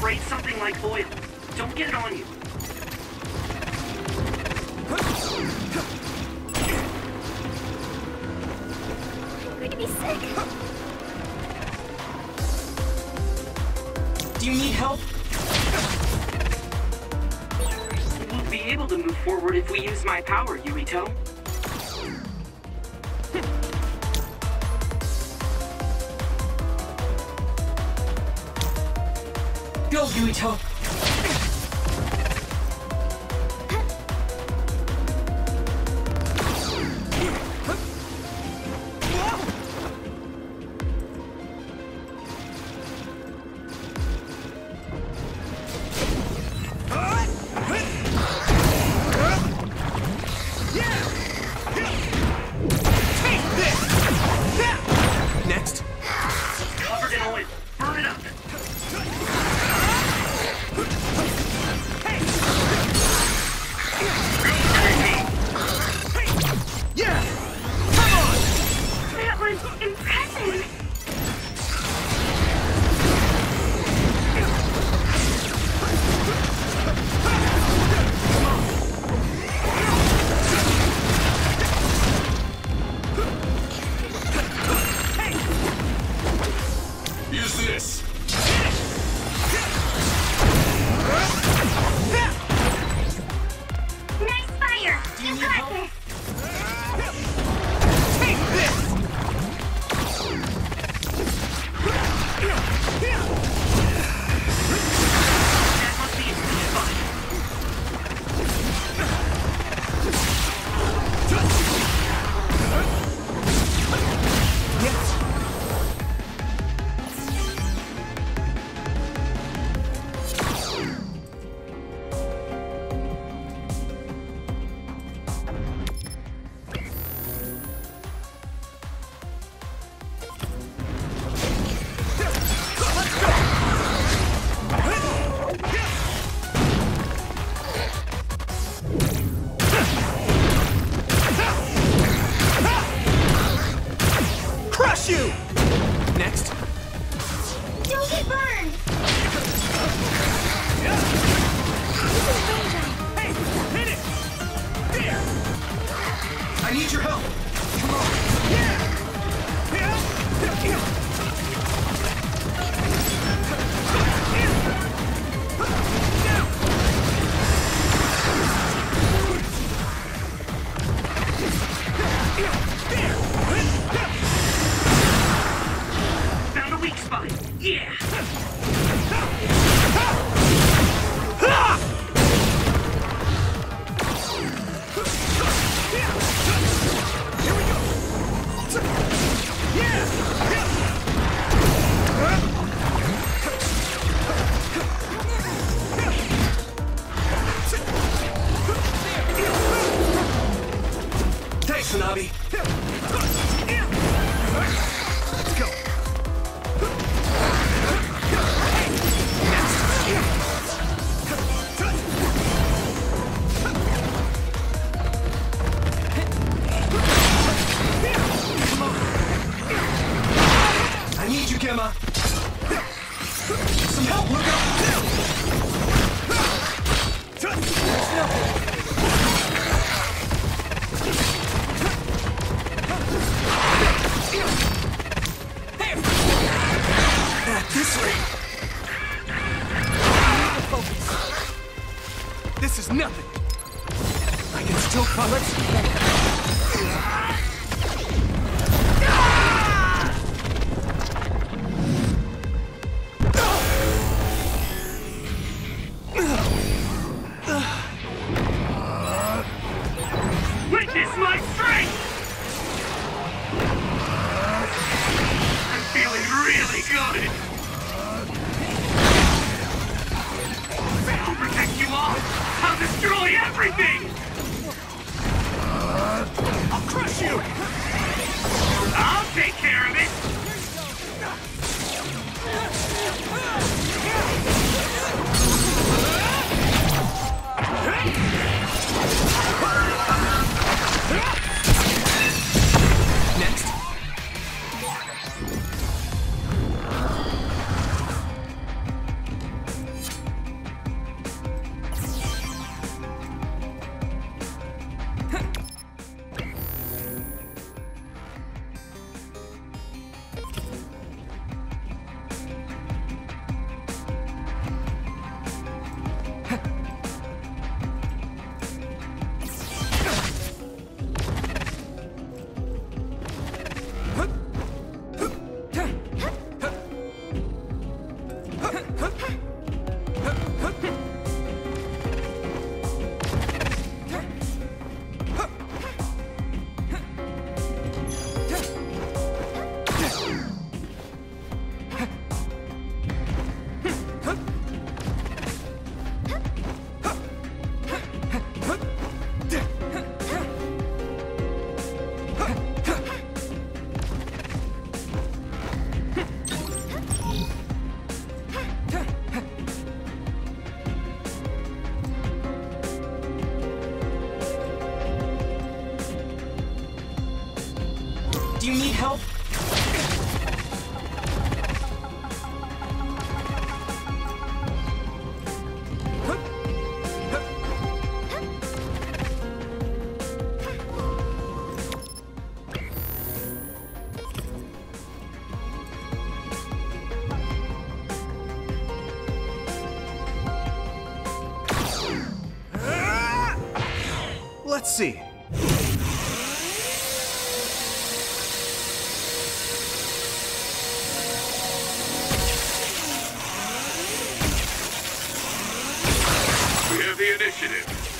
Spray something like oil. Don't get it on you. I'm going to be sick. Do you need help? We'll be able to move forward if we use my power, Yuito. Go, Yuito! Next. Covered in oil. Burn it up. Yeah! Come on! That was impressive. Use this. Nice fire. You got this. That must be a sweet spot. Crush you! Next. Don't get burned. I need your help. Come on. Found a weak spot. Yeah! Thanks, Hanabi. Let's go. I need you, Gemma. Some help, Luca. At this rate, this is nothing. I can still cover it. Witness my strength! I'm feeling really good! I'll protect you all! I'll destroy everything! I'll crush you! I'll take care of it! Next. Do you need help? Let's see. We have the initiative.